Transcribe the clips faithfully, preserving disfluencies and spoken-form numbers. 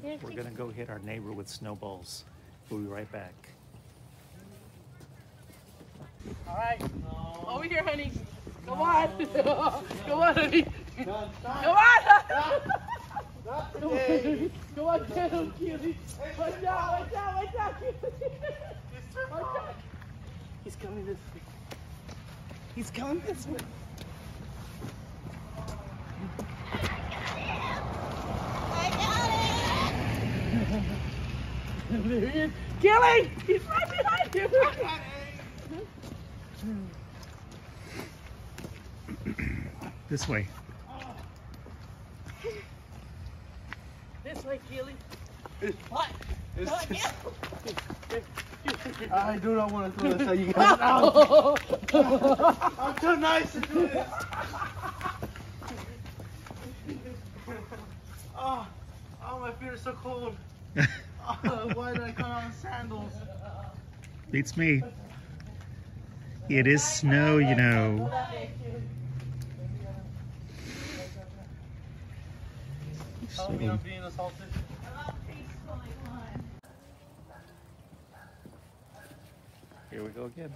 We're gonna go hit our neighbor with snowballs. We'll be right back. All right. No. Over here, honey. Come on. Come on, honey. Come on. Come on. Come on, get him, cutie. Watch out, watch out, watch out, cutie. Watch out. He's coming this way. He's coming this way. I got him! There he is. Kelly! He's right behind you! This way. This way, Kelly. What? What? I do not want to throw this at you guys. Out. I'm too nice to do this. Oh, oh, my feet are so cold. Oh, why did I come out in sandals? Beats me. It is snow, you know. Tell me I'm being assaulted. Here we go again.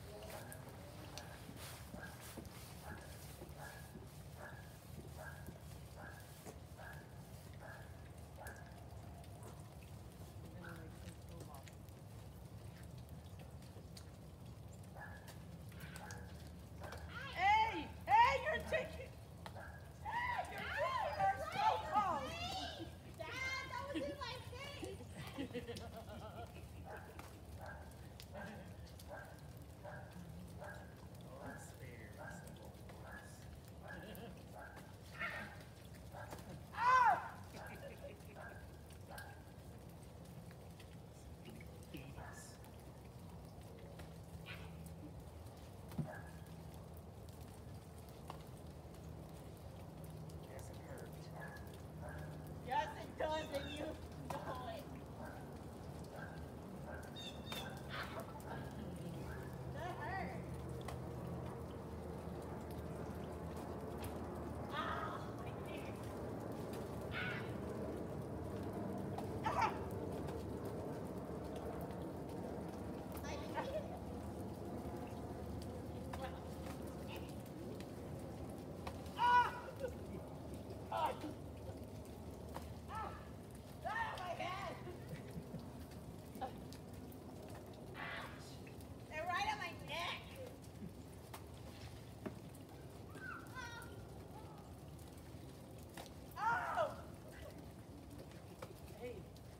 Hey! Hey, you're taking... Hey, you're taking our snowballs! Dad, that was in my face! Yes, it does, and you know it. That hurt. Ah, my finger. Ah. I hate it. Ah! Ah! Ah, my head! They're right on my neck. Oh! Hey,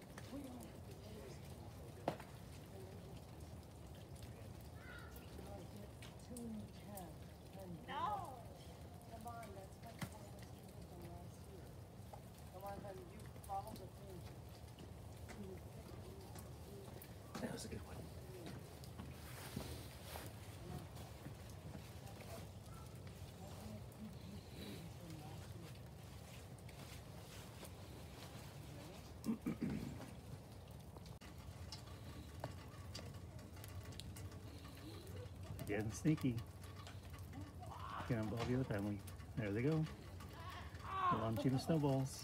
No. come on, that's what I was doing from last year. Come on, honey, you follow the thing. That was a good one. Getting sneaky. Gonna involve the other family. There they go. Launching the snowballs.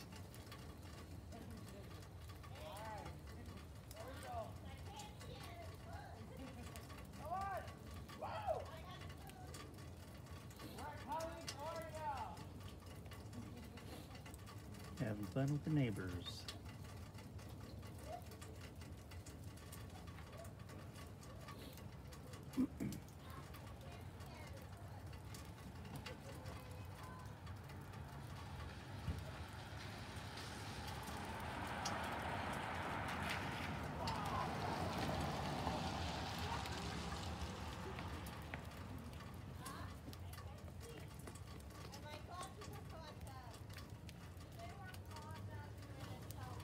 Having fun with the neighbors. And my glasses are caught up. They were caught up in a towel.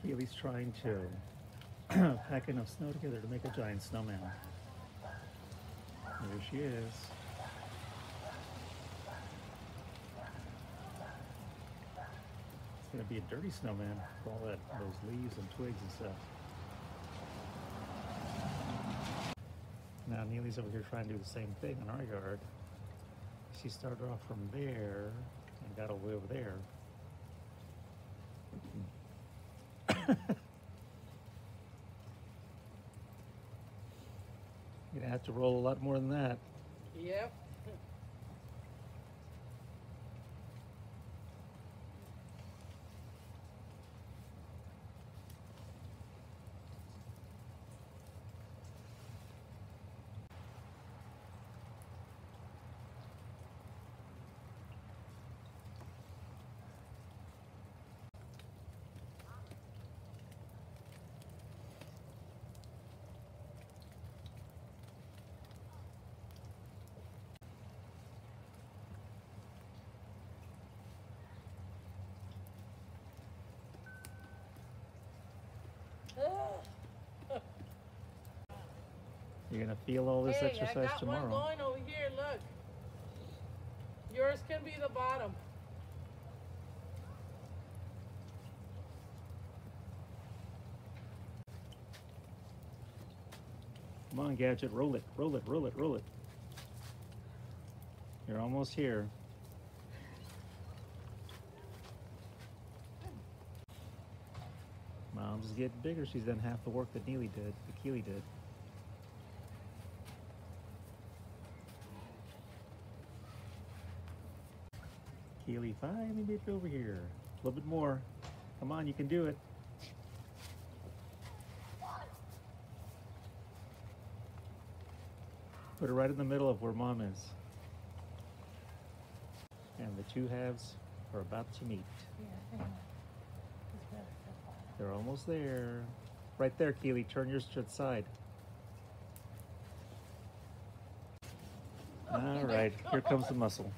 Keely's trying to pack enough snow together to make a giant snowman. There she is. It's gonna be a dirty snowman with all that, those leaves and twigs and stuff. Now Neely's over here trying to do the same thing in our yard. She started off from there and got all the way over there. You're gonna have to roll a lot more than that. Yep. You're gonna feel all this Hey, exercise I got tomorrow. one going over here, look. Yours can be the bottom. Come on, Gadget, roll it, roll it, roll it, roll it. You're almost here. Mom's is getting bigger. She's done half the work that Neely did, that Keely did. Keely finally made it over here. A little bit more. Come on, you can do it. Put her right in the middle of where Mom is. And the two halves are about to meet. They're almost there. Right there, Keely. Turn yours to the side. All right, here comes the muscle.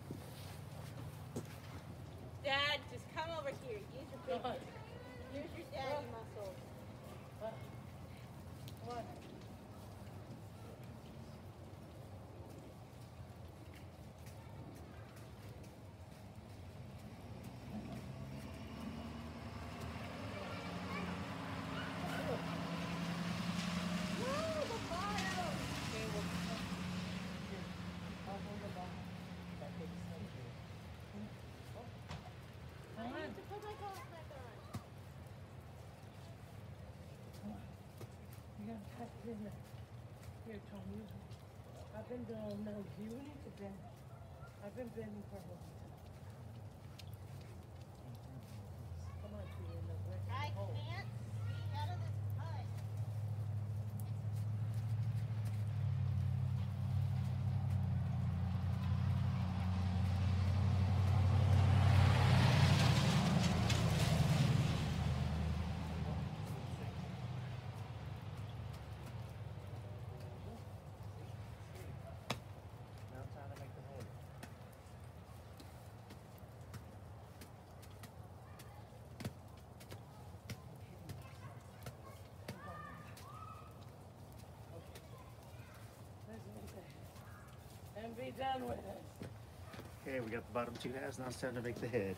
Dad, just come over here. Use your big, use your daddy muscle. What? I need to put my coat back on. You gotta tuck it in there. Here, Tony. I've been doing no, you need to bend. I've been bending for a long time. Come on, Tia, in the brick. I hole. can't see out of this hut. Now it's time to make the hole. Let's make that. And be done with it. Okay, we got the bottom two halves. Now it's time to make the head.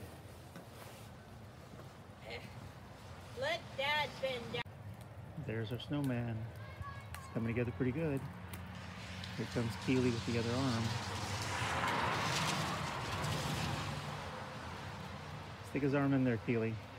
Let Dad bend down. There's our snowman. It's coming together pretty good. Here comes Keely with the other arm. Stick his arm in there, Keely.